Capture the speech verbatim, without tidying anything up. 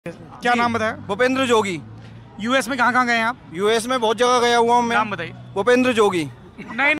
क्या नाम बताया? भूपेंद्र जोगी। यूएस में कहाँ कहाँ गए हैं आप? यूएस में बहुत जगह गया हुआ हूँ मैं। नाम बताइए। भूपेंद्र जोगी। नहीं